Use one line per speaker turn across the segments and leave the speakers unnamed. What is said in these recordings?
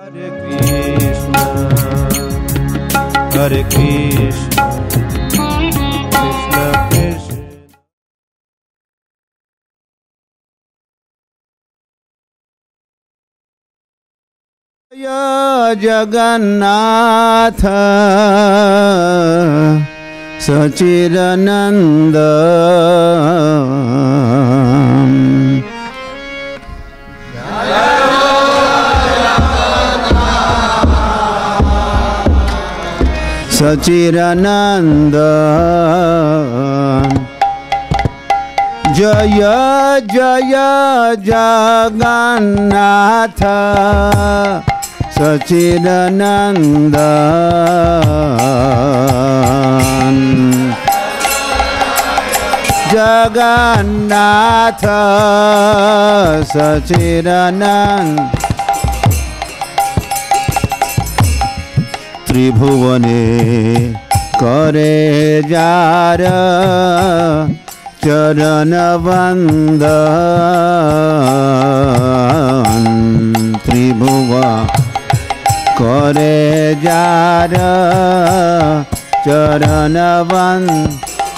Hare Krishna, Krishna Krishna. Jaya Jagannath Sachidananda Sachidananda Jaya Jaya Jagannath Sachidananda Jagannath Sachidananda Tribhuvane Kare Jara Charanavandhan Tribhuva Kare Jara Charanavandhan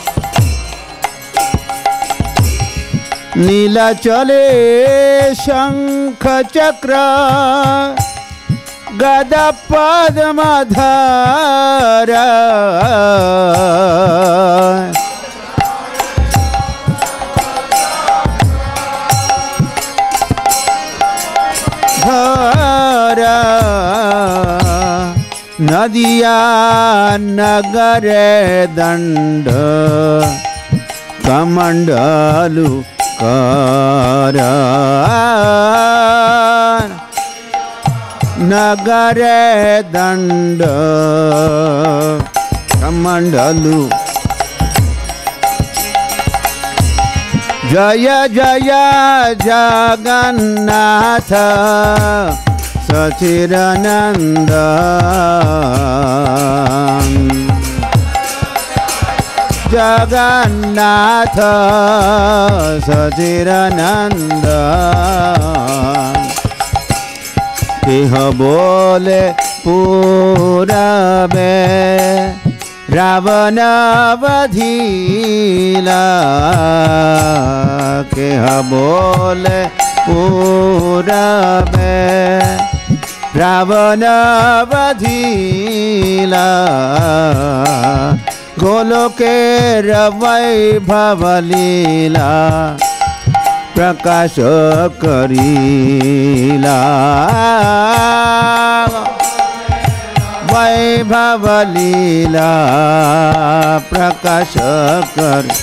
Nilachale Shankha Chakra Gada Padmadhara Dhara Nadiya Nagare Danda Kamandalu Kara Nagare Danda Kamandalu Jaya Jaya Jagannath Sachidananda Jagannath Sachidananda Keh bole purabe Ravana vadhila Keh bole purabe Ravana vadhila Goloke Vaibhav Leela Prakasha Karila Vaibhav Leela Prakasha Karila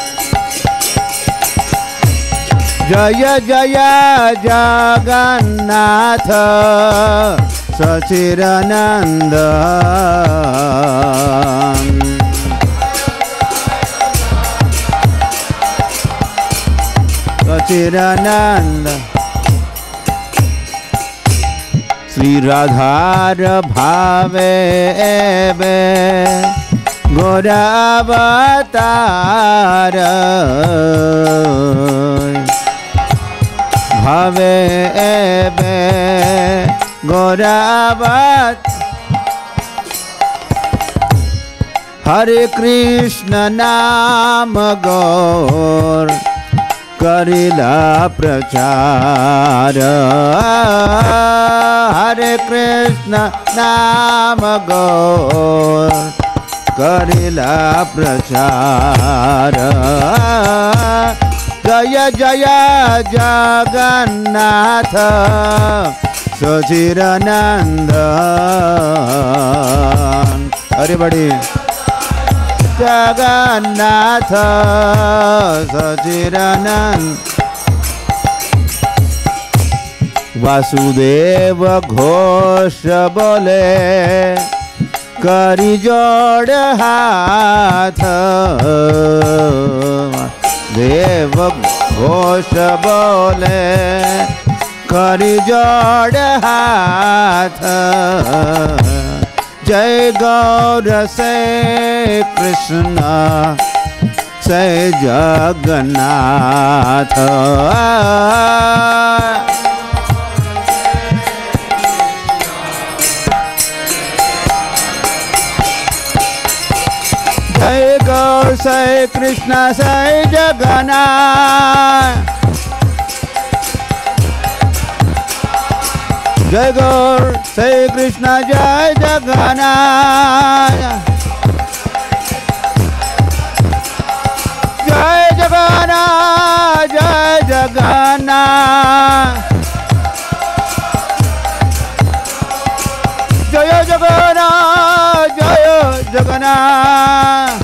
Jaya Jaya Jagannath Sachidananda Sachidananda Sri Radhar Bhave Ebe Gora Avatar Bhave Ebe Gora Avatar Hare Krishna Nam Gaur Karila Prachara Hare Krishna Nam Gaur Karila Prachara Jaya Jaya Jagannath Sachidananda Everybody Jagannath Sachidananda Vasudeva Ghosha Bole Kari Jod Hath Dev Ghosha Bole Kari Jod Hath Jai Gaura Say Krishna Say Jagannath Sai Krishna Sai Jagannath. Jai Gaur, Sai Krishna Jai Jagannath. Jai Jagannath, Jai Jagannath. Jaya Jagannath, Jaya Jagannath.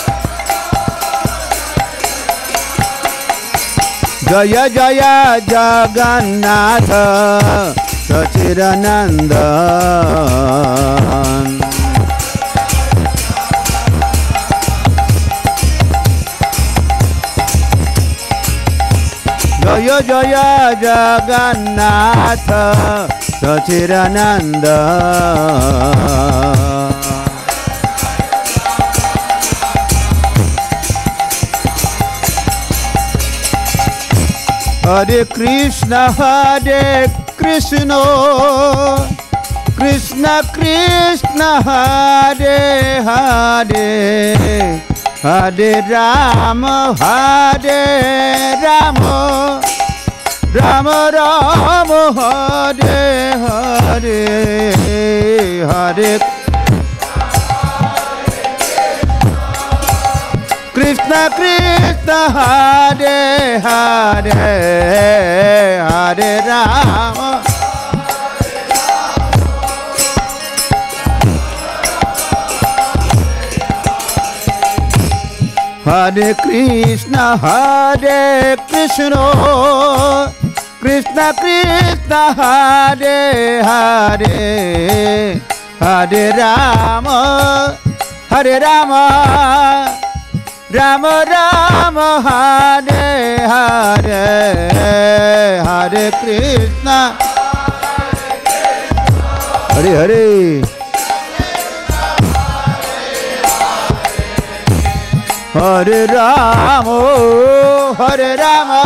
Jaya Jaya Jagannath Sachidanandan. Jaya Jaya Jagannath Sachidanandan. Hare Krishna, Hare Krishna, Krishna Krishna, Hare Hare, Hare Rama, Hare Rama, Rama Rama, Hare Hare, Hare Krishna Krishna, Hare Hare, Hare Rama, Hare Krishna, Hare Krishna, Krishna Krishna, Hare Hare, Hare Rama, Hare Rama, Rama Rama, Hare Hare, Hare Krishna, Hare Hare, Hare Rama, Hare Rama,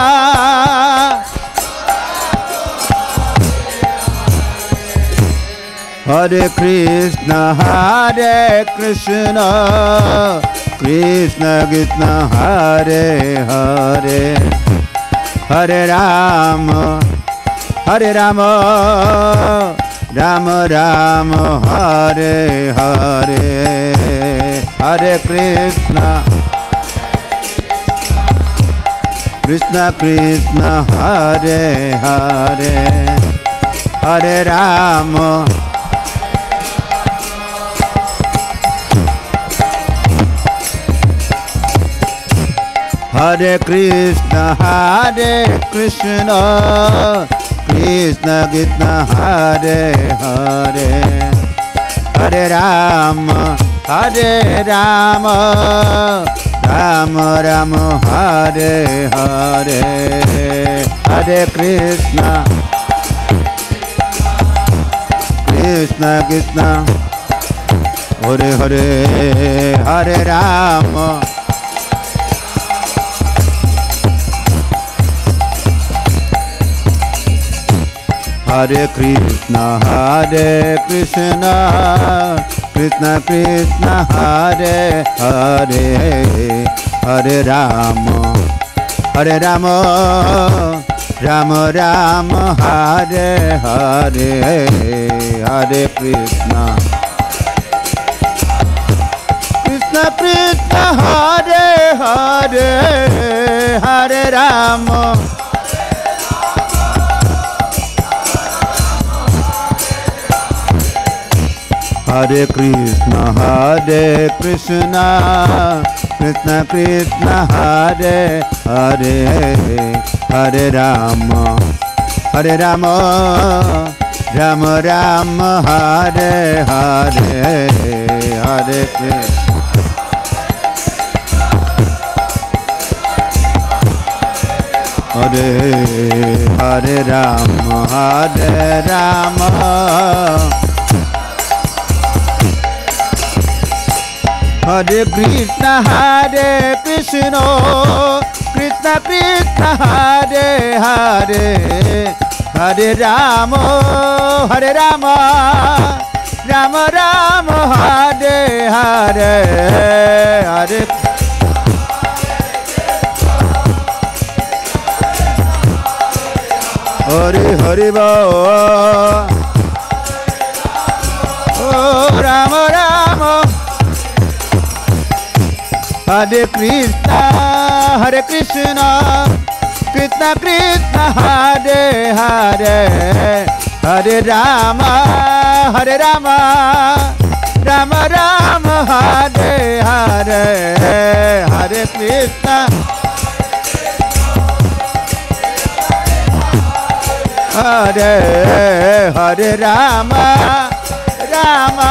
Hare Krishna, Hare Krishna, Krishna Krishna, Hare Hare, Hare Rama, Hare Rama, Rama Rama, Hare Hare, Hare Krishna, Krishna Krishna, Hare Hare, Hare Rama, Hare Krishna, Hare Krishna, Krishna Krishna, Hare Hare, Hare Rama, Hare Rama, Rama Rama, Hare Hare, Hare Krishna, Krishna Krishna, Hare Hare, Hare Rama, Hare Krishna, Hare Krishna, Krishna Krishna, Hare Hare, Hare Rama, Hare Rama, Rama Rama, Hare Hare, Hare Krishna, Krishna Krishna, Hare Hare, Hare Rama, Hare Krishna, Hare Krishna, Krishna Krishna, Hare Hare, Hare Rama, Hare Rama, Rama Rama, Hare Hare, Hare Krishna, Hare Hare Rama, Hare Rama, Hare Krishna, Hare Krishna, Krishna Krishna, Hare Hare, Hare Rama, Hare Rama, Rama Rama, Hare Hare, Hare Hare Hare Bol. Oh Rama Rama. Hare Krishna Krishna Krishna Hare Hare, Hare Rama Rama Rama Hare Hare, Hare Krishna Hare Hare Rama Rama.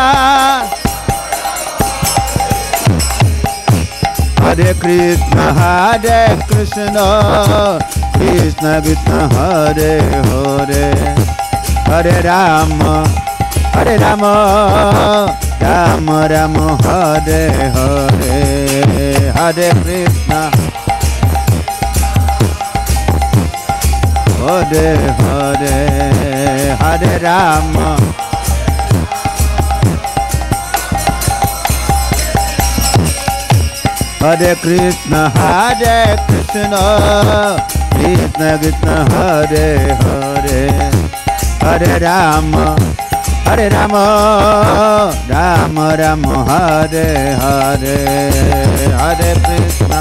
Hare Krishna Krishna Krishna Hare Hare, Hare Rama Rama Rama Hare Hare, Hare Krishna Hare Hare, Hare Rama Hare Krishna Krishna Krishna Hare Hare, Hare Rama Rama Rama Hare Hare, Hare Krishna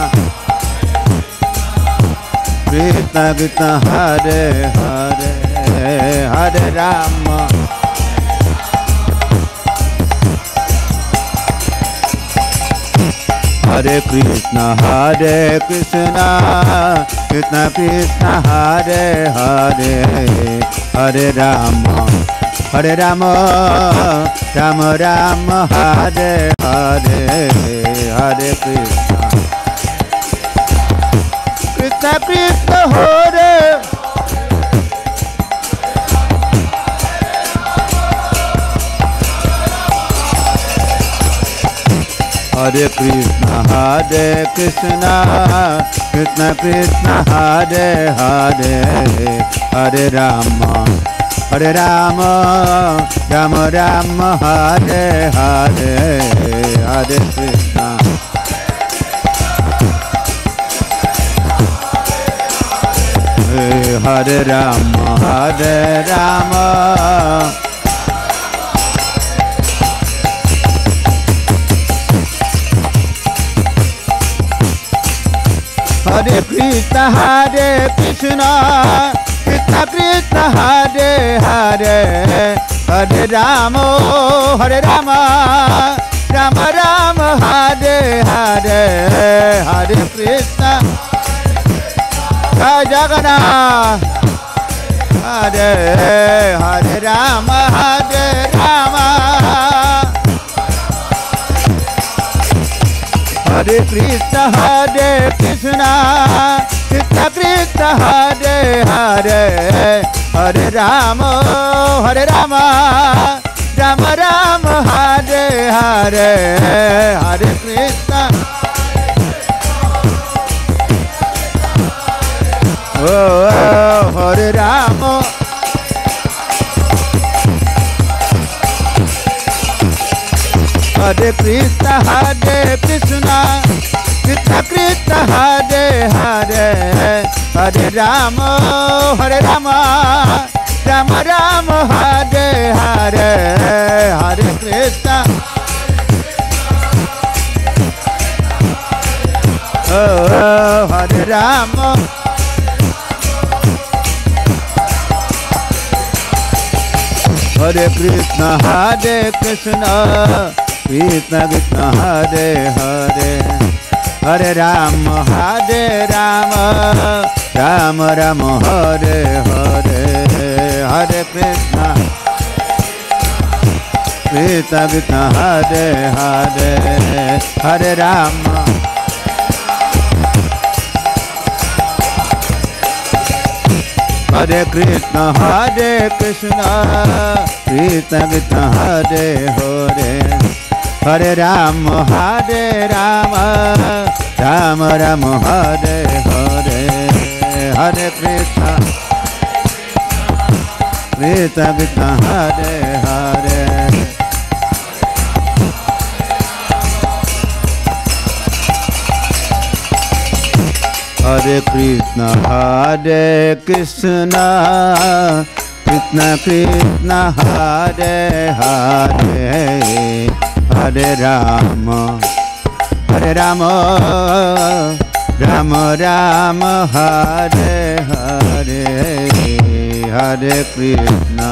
Krishna Hare Hare, Hare Rama Hare Krishna Krishna Krishna Hare Hare, Hare Rama Rama Rama Hare Hare, Hare Krishna Krishna Hare Hare Krishna Krishna Krishna Hare Hare, Hare Rama Rama Rama Hare Hare, Hare Krishna Hare Rama Hare Krishna Krishna Krishna Hare Hare, Hare Rama Rama Rama Hare Hare, Hare Krishna Jai Jagannath. Hare Rama Hare Krishna Krishna Krishna Hare Hare, Hare Rama Rama Rama Hare Hare, Hare Krishna Hare Rama Hare Krishna Krishna Krishna Hare Hare, Hare Rama Rama Rama Hare Hare, Hare Krishna Hare Rama Hare Krishna Krishna Krishna Hare Hare, Hare Rama Rama Hare Hare, Hare Krishna Krishna Hare Hare, Hare Rama Hare Krishna Krishna Krishna Hare Hare, Hare Rama Rama Hare Hare, Hare Krishna Krishna Hare Hare. Hare Krishna, Krishna Krishna, Hare Hare, Hare Rama, Hare Rama, Rama Rama, Hare Hare, Hare Krishna,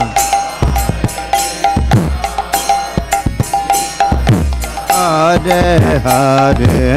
Hare Hare.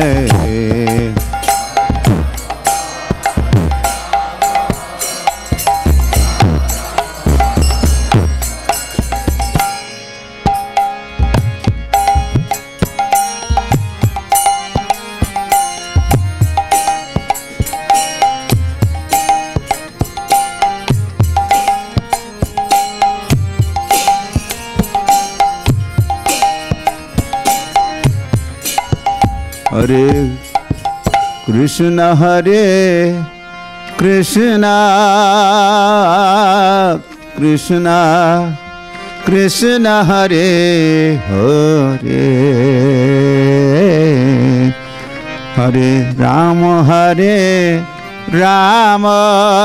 Hare Krishna, Hare Krishna, Krishna Krishna, Hare Hare, Hare Rama, Hare Rama,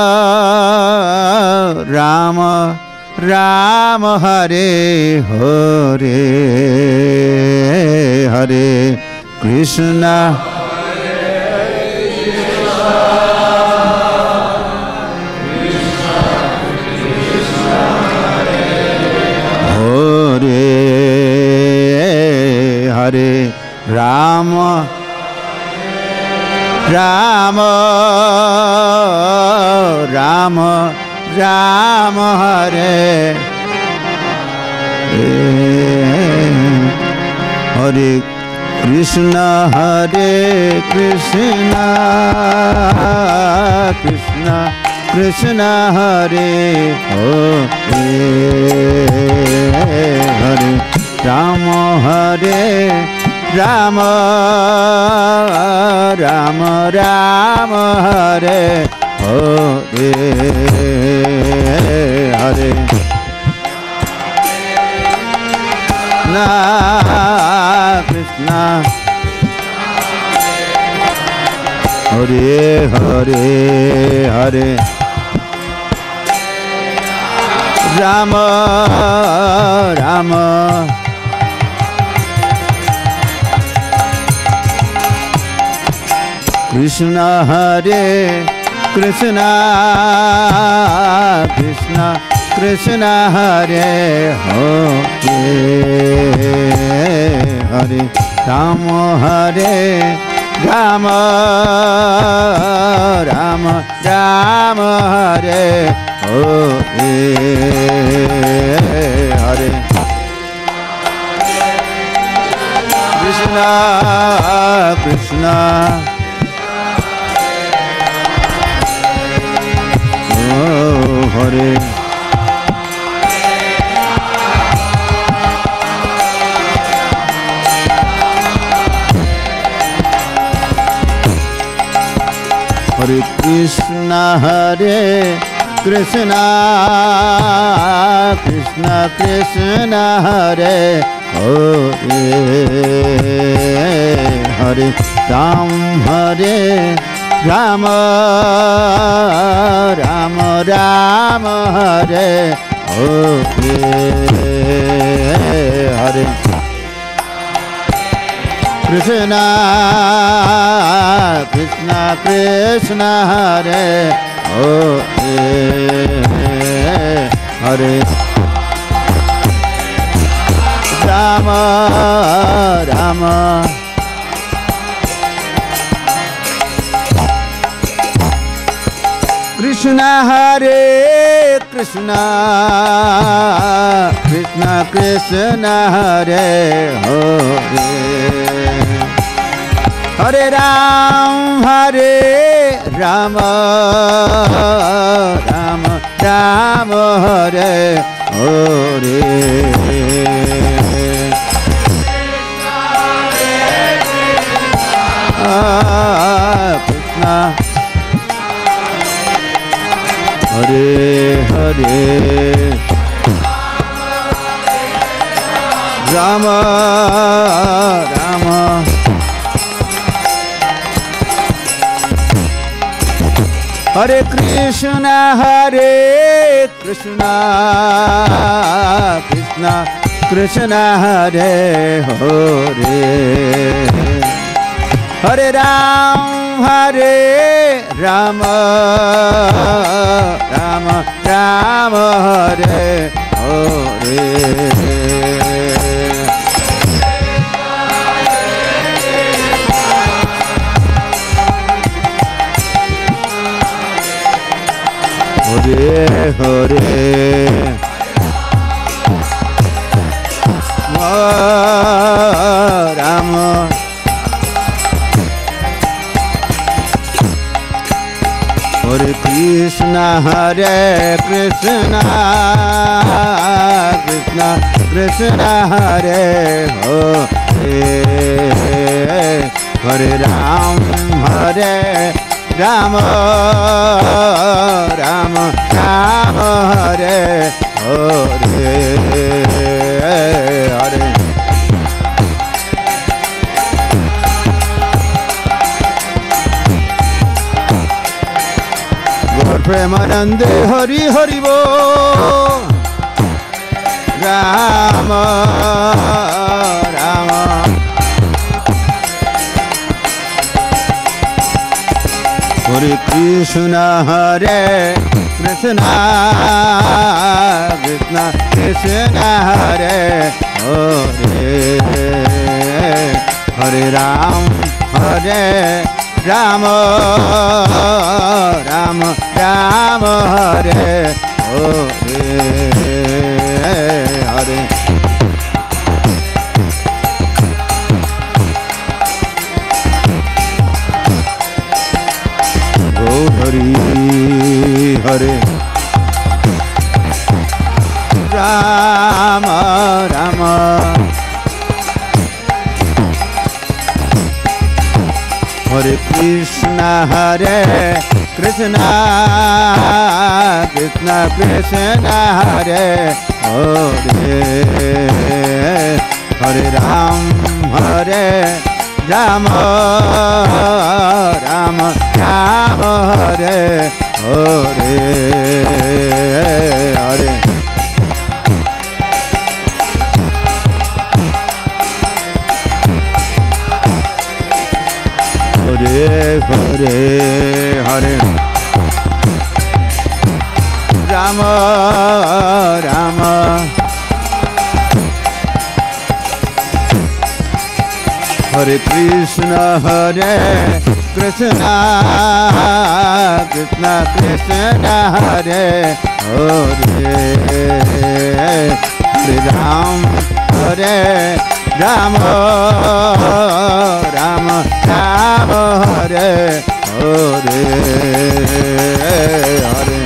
Rama Rama, Hare Hare, Hare Krishna, Hare Rama, Rama Rama Rama, Hare Hare Krishna, Hare Krishna, Krishna Krishna, Hare Hare, Hare Rama, Hare Rama, Rama Rama, Hare Hare, Hare Krishna, Hare Hare, Hare Rama, Rama Krishna, Hare Krishna, Krishna Krishna, Hare Hare, Hare Rama, Hare Rama, Rama Rama, Hare Hare, Hare Krishna, Krishna Hare Hare Krishna, Hare Krishna, Krishna Krishna, Hare Hare, Hare Rama, Hare Rama, Rama Rama, Hare Hare, Hare Krishna, Krishna Krishna, Hare Hare, Hare Rama, Rama Krishna, Hare Krishna, Krishna Krishna, Hare Hare, Hare Ram, Hare Rama, Rama Rama, Hare Hare, Krishna Hare Hare, Rama Rama Hare Krishna, Krishna Krishna, Hare Hare, Hare Rama, Rama Rama, Hare Hare. Hare Hare, Rama, Hare Krishna, Krishna Krishna, Hare Hare, Hare Rama, Rama Rama, Hare Hare, Hare. Gaur Premanande, Hari Hari Bo, Rama Rama, Hare Krishna, Krishna Krishna Krishna, Hare Hare, Hare Rama, Rama Rama, Hare Hare, Hare. Hari Hare, Rama Rama, Hare Krishna, Krishna Krishna Krishna, Hare Hare, Hare Rama, Rama Rama, Hare Hare, Hare. Hare Hare, Hare Rama, Rama, Hare Krishna, Krishna Krishna Krishna, Hare Hare, Hare Rama, Rama Rama, Hare Hare, Hare.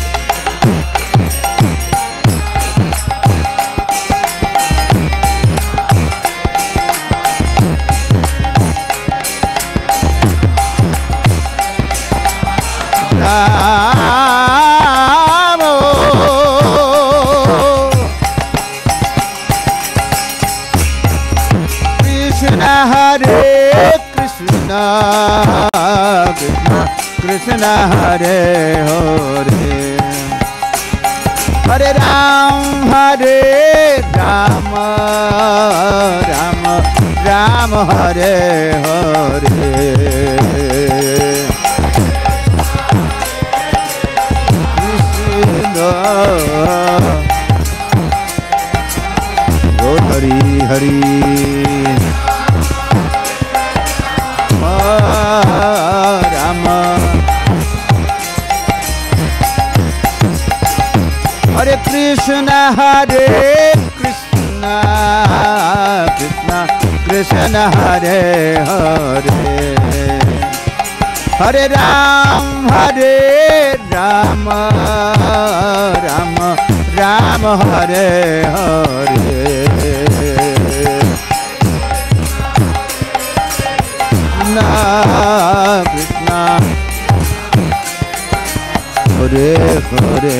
Krishna, Krishna Hare Hare, Hare Rama, Rama Rama, Hare Hare, Krishna, Go Hari Hari, Rama, Hare Krishna, Krishna Krishna, Hare Hare, Hare Rama, Rama Rama, Hare Hare, Krishna Hare Hare,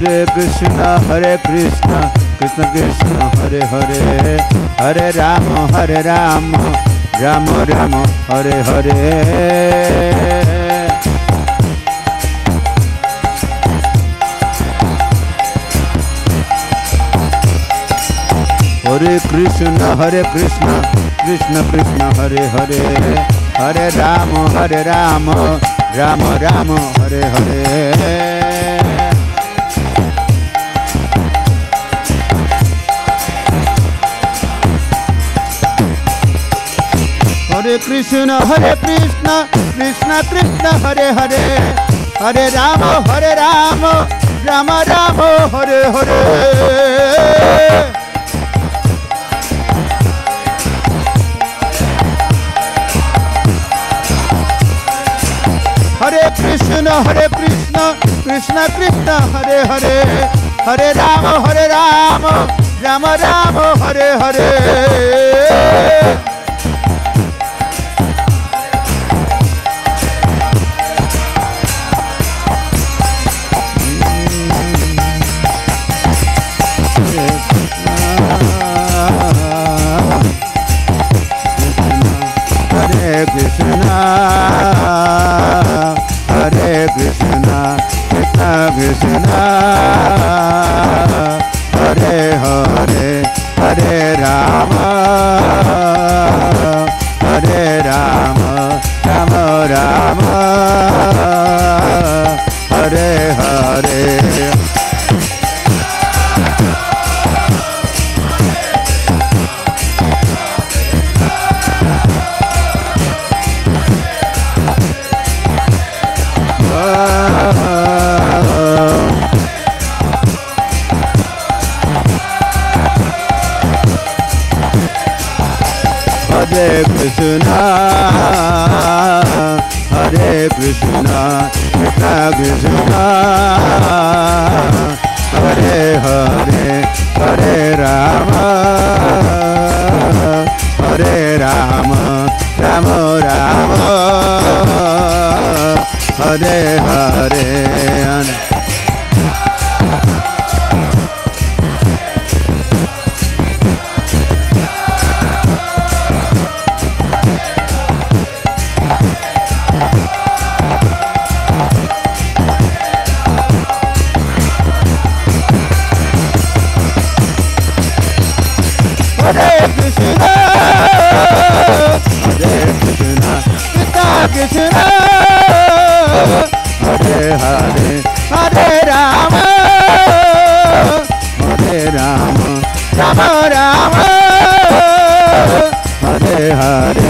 Krishna Krishna Krishna Hare Hare Hare Rama Rama Rama Hare Hare Hare Krishna Krishna Krishna Hare Hare Hare Rama Rama Rama Hare Hare Hare Krishna Krishna Krishna Hare Hare Hare Rama Rama Rama Hare Hare Hare Krishna Krishna Krishna Hare Hare Hare Rama Rama Rama Hare Hare Krishna Krishna Hare Hare Hare Rama Rama Rama Hare Hare Hare Krishna Krishna Krishna Hare Hare Hare Rama Rama Rama Hare Hare Hare Krishna Krishna Hare Hare Hare Rama Rama Rama Hare Hare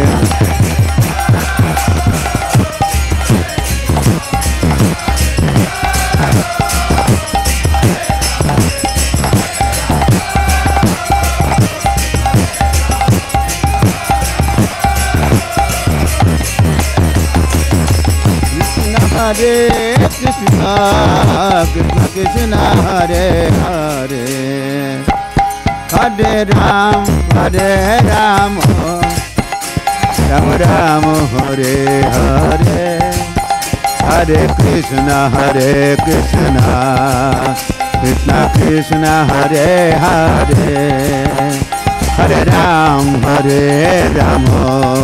Hare Krishna Krishna Hare Hare Hare Rama Rama Rama Hare Hare Hare Krishna Krishna Krishna Hare Hare Hare Rama Rama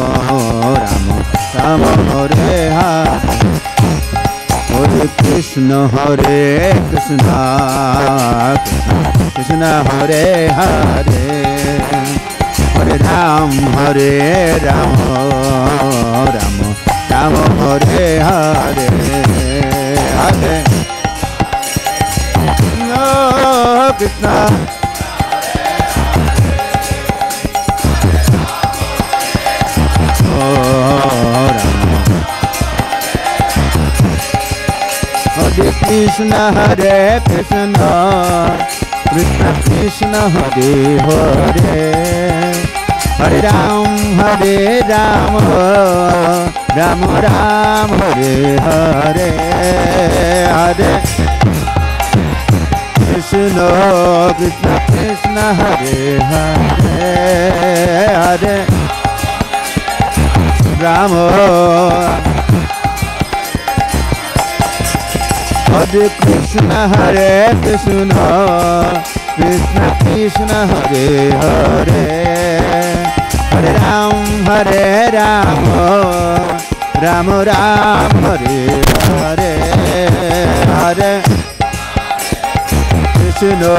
Rama Hare Hare Hare Krishna Krishna Hare Hare Hare Rama Rama Rama Hare Hare Hare Krishna Hare Krishna Krishna Krishna Hare Hare Hare Rama Rama Rama Hare Hare Hare Krishna Krishna Hare Hare Hare Rama Hare Krishna Krishna Krishna Hare Hare Hare Ram Ram Ram Hare Hare Hare Krishna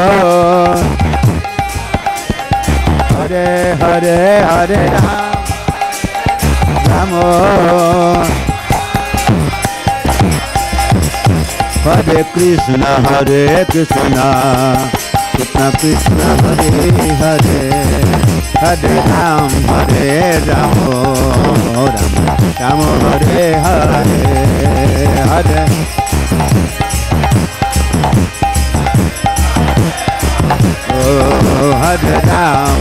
Hare Hare Hare Ram Hare Krishna Krishna Krishna Hare Hare Hare Ram Ram Hare Hare Hare Oh Hare Ram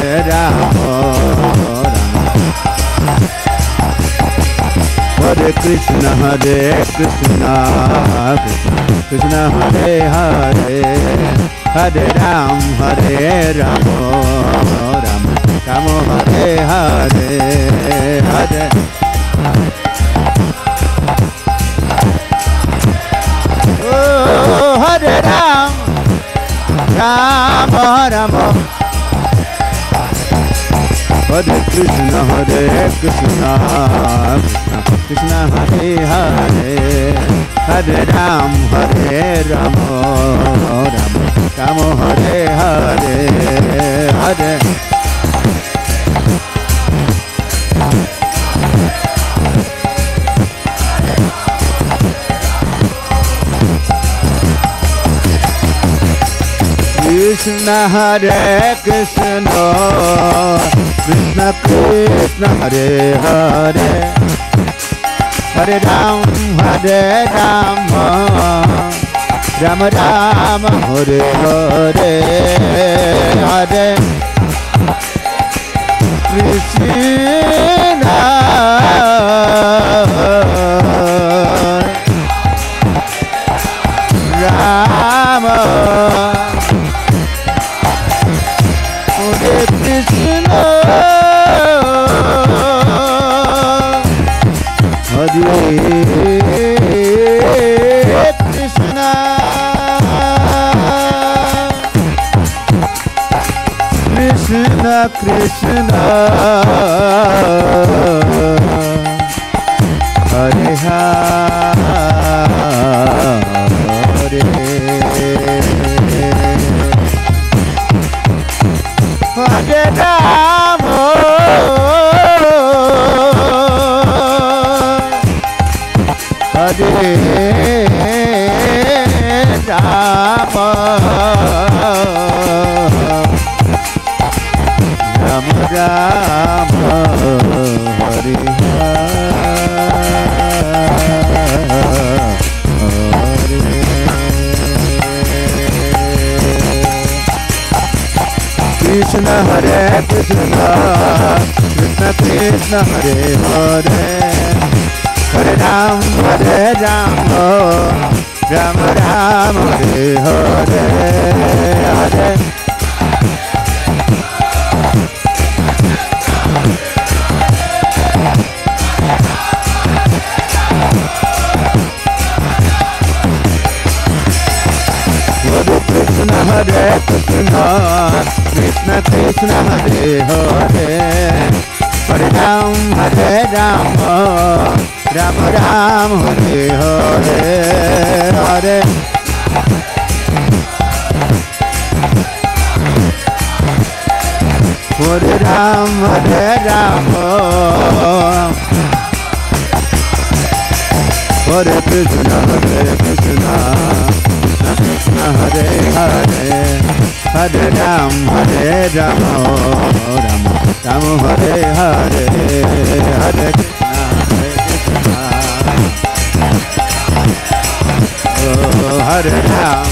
Hare Krishna Krishna Krishna Hare Hare Hare Ram Ram Hare Hare Hare Oh Hare Ram Ram Hare Krishna Krishna Krishna Hare Hare Hare Ram Ram Hare Hare Hare Krishna Hare Krishna Krishna Krishna Hare Hare Hare Ram Ram Ram Hare Hare Hare Krishna Rama Hare Krishna Hare Krishna Krishna Krishna Hare Hare Hare Rama Hare Rama Rama Rama Hare Krishna Hare Krishna Krishna Krishna Hare Hare Hare Ram Ram Ram Hare Hare Hare Krishna Hare Krishna Krishna Krishna Hare Hare Hare Ram Ram Ram Hare Hare Hare Hare Ram Hare Krishna Krishna Hare Hare Hare Ram Ram Hare Hare Hare Krishna Oh Hare Ram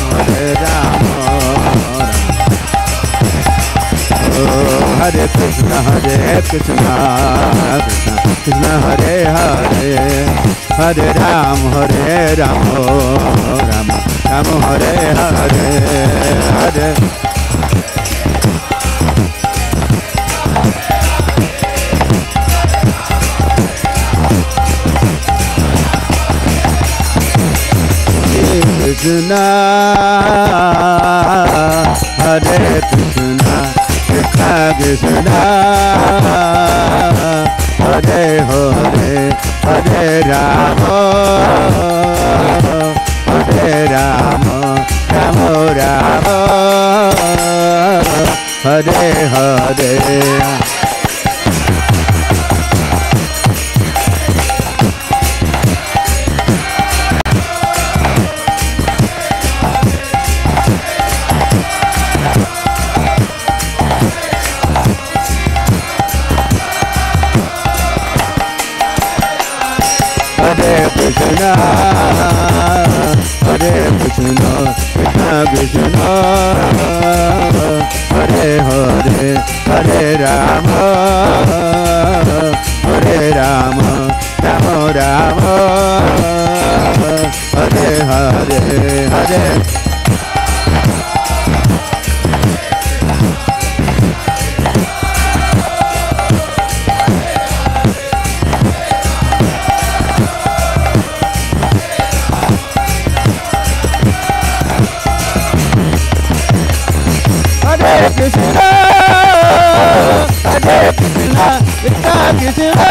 Oh Hare Krishna Krishna Krishna Hare Hare Hare Ram Ram Hare Hare Hare Krishna, Hare Krishna, Krishna Krishna, Hare Hare, Hare Rama, Hare Rama, Rama Rama, Hare Hare. Hare Krishna, Hare Krishna, Krishna Krishna, Hare Hare, Hare Rama, Hare Rama, Rama Rama, Hare Hare, Hare. Hare Krishna, Hare Krishna, Krishna Krishna,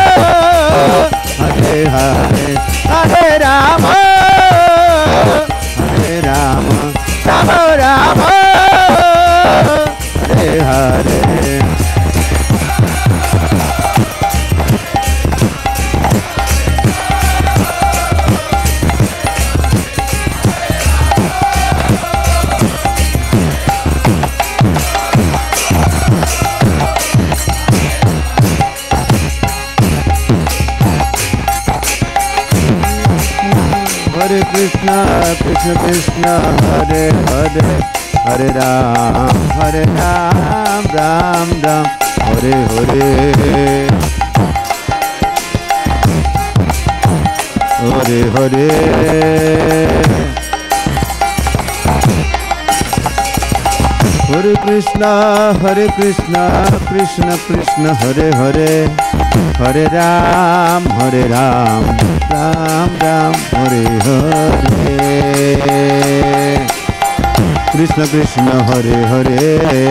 Hare Hare, Hare Rama, Hare Rama, Rama Rama, Hare Hare. Hare Krishna, Krishna Krishna, Hare Hare, Hare Ram, Hare Ram, Ram Ram, Hare Hare, Hare Hare. Hare Krishna, Krishna Krishna, Hare Hare, Hare Ram, Ram Ram, Hare Hare. Krishna Krishna, Hare Hare.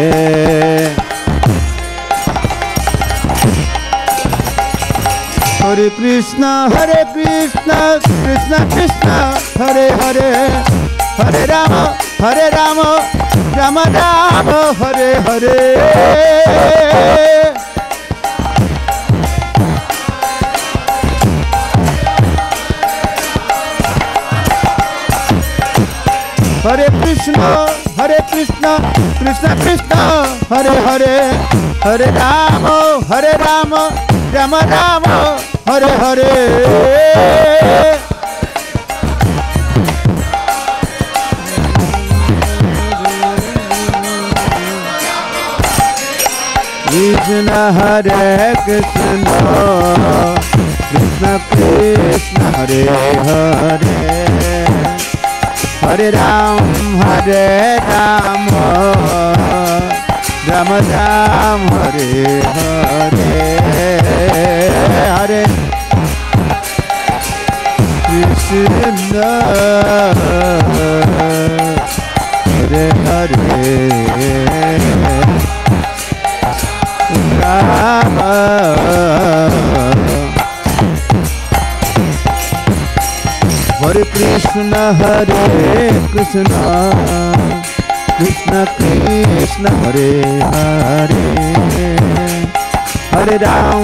Hare Krishna, Krishna Krishna, Hare Hare, Hare Rama, Rama Rama, Hare Hare. Hare Krishna, Krishna Krishna, Hare Hare, Hare Rama, Rama Rama, Hare Hare. Krishna Hare Krishna, Krishna Krishna, Hare Hare, Hare Ram, Rama Ram, Hare Hare, Hare Krishna, Hare Hare, Rama. Hare Krishna, Krishna Krishna, Hare Hare, Hare Ram,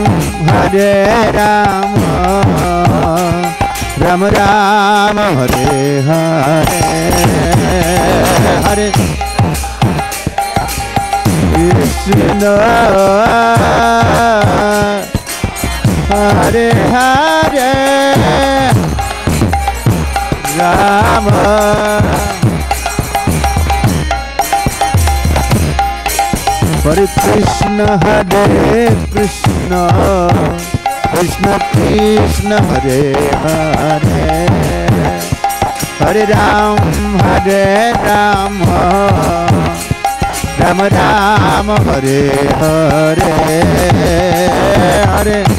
Rama Rama, Hare Hare, Hare Krishna, Hare Hare, Rama. Hare Krishna, Krishna Krishna, Hare Hare, Hare Ram, Rama Rama, Hare Hare, Hare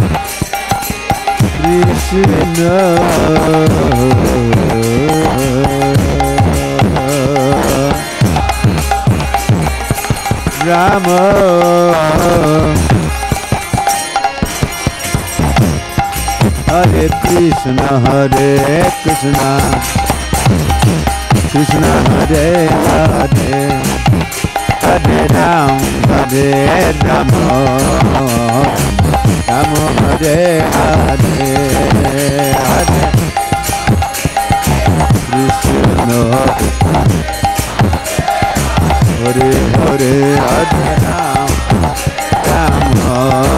Krishna. Rama Hare Krishna Krishna Hare Hare Hare Ram Hare Rama Rama Hare Hare Hare Krishna Hare Hare Hare Ram Rama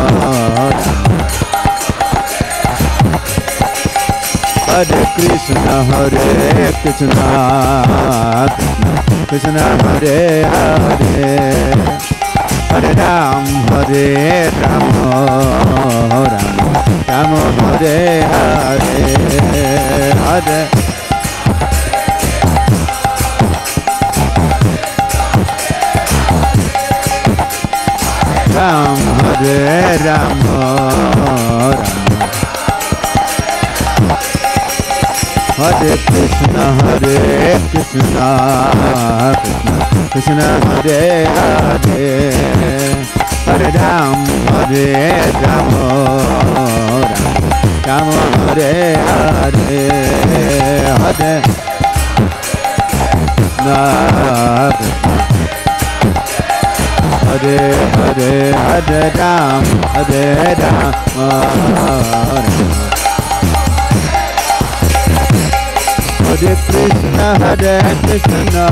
Hare Krishna Krishna Hare Hare Hare Ram Hare Rama Rama Hare Hare Hare Ram Hare Rama Hare Krishna Krishna Hare Hare Hare Ram Hare Rama Rama Hare Hare Hare Hare Hare Hare Ram Hare Rama Hare Krishna Krishna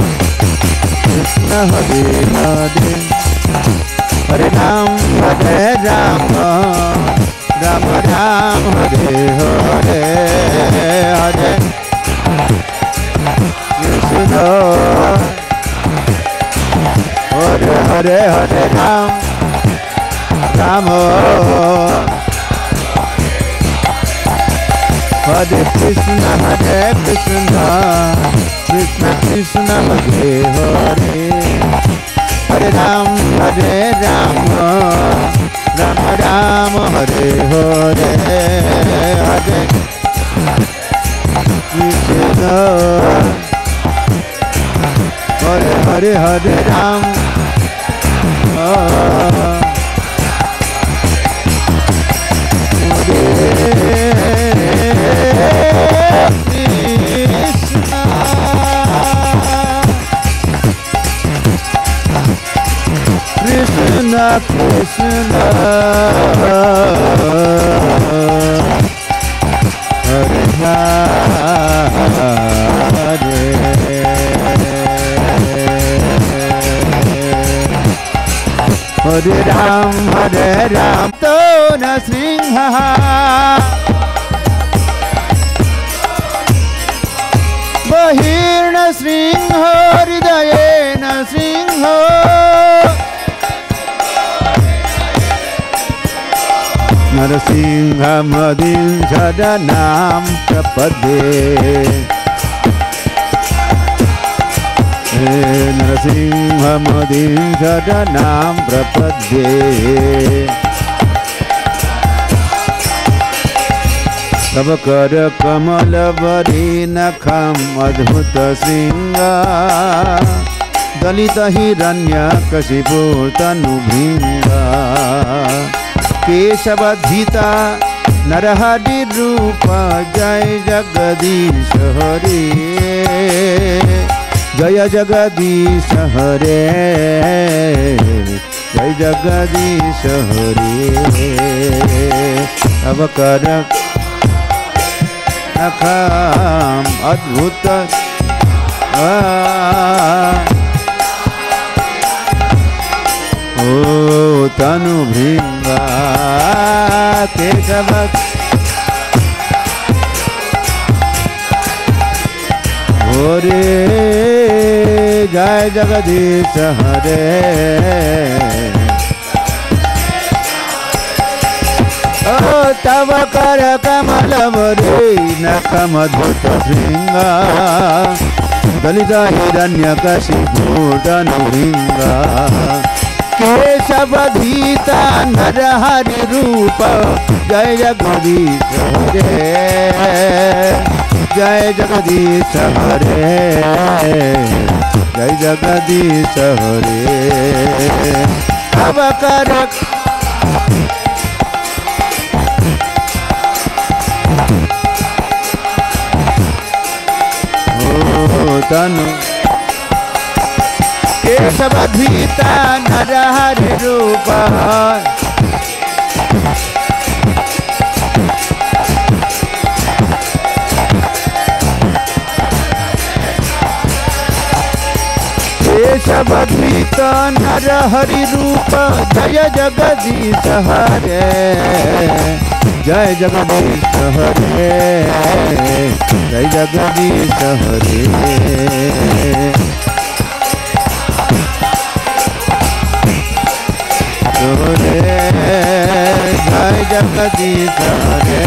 Hare Hare Hare Ram Hare Rama Rama Ram Hare Hare Hare Krishna Hare Hare Hare Ram Rama Hare Krishna Krishna Krishna Hare Hare Hare Ram Hare Rama Rama Rama Hare Hare Hare Krishna Hare Hare Hare Ram Krishna Krishna Hare Hare Hare Ram Tona Singha Bahirna Singha Hridayena Singha Narasingha Madin Sadanam Prapade Narasingha Madin Sadanam Prapade Tavakar Kamala Varinakham Adbhuta Singha Dalita Hiranya Kashipur Tanubhinga Keshavadhita Narahari Rupa Jai Jagadish Hare Jaya Jagadish Hare Jai Jagadish Hare Avakara Nakham Adbhuta Tanu Bhinga Keshavat Hare Jai Jagadish Hare Tavakara Kamala Nakham Adbhuta Sringa Dalita Hiranya Kashipur Tanu Bhinga Keshavadhita Narahari Rupa Jai Jagadish Hare जय जगदीश हरे, जय जगदीश हरे। अब कर तनु केशवधीता नर हरि रूप, केशवधीत नर हरि रूप, जय जगदीश हरे, जय जगदीश हरे, जय जगदीश हरे। जय जगदीश हरे,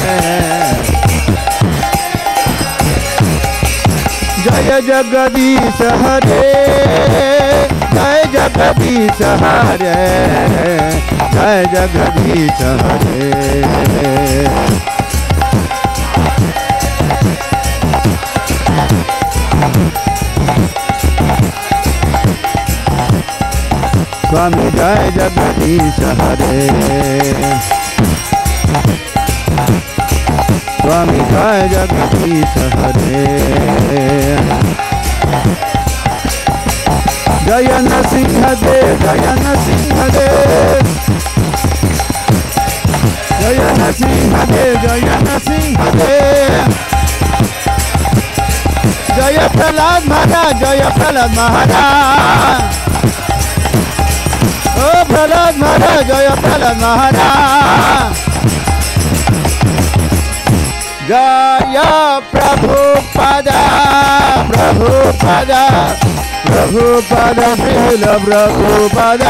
जय जगदीश हरे, जय जगदीश हरे, जय जगदीश हरे। स्वामी जय जगदीश हरे, स्वामी जय जगदीश हरे। जय नरसिंह देव, जय नरसिंह देव, जय नरसिंह देव, जय नरसिंह देव। जय प्रहलाद महाराज, जय प्रहलाद महाराज, ओ प्रहलाद महाराज, जय प्रहलाद महाराज। जय प्रभुपाद, प्रभुपाद, प्रभुपाद, श्रील प्रभुपाद।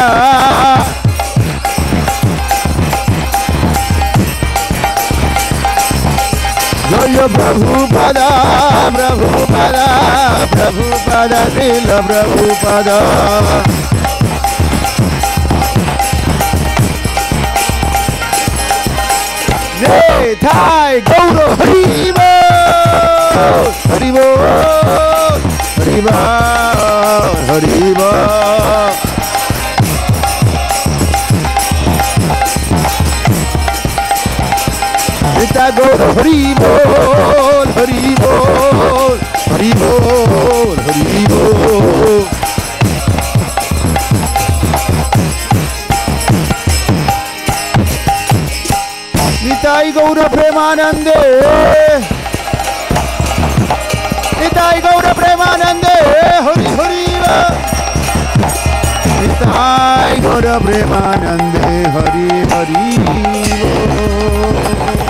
जय प्रभुपाद, प्रभुपाद, प्रभुपाद, श्रील प्रभुपाद। जय थाय गौर हरि बोल, हरि बोल, हरि बोल, हरि बोल। पिता गौर हरि बोल, हरि बोल, हरि बोल, हरि बोल। निताई गौर प्रेमानंदे, निताई गौर प्रेमानंदे, हरि हरि बोल। निताई गौर प्रेमानंदे, हरि हरि बोल।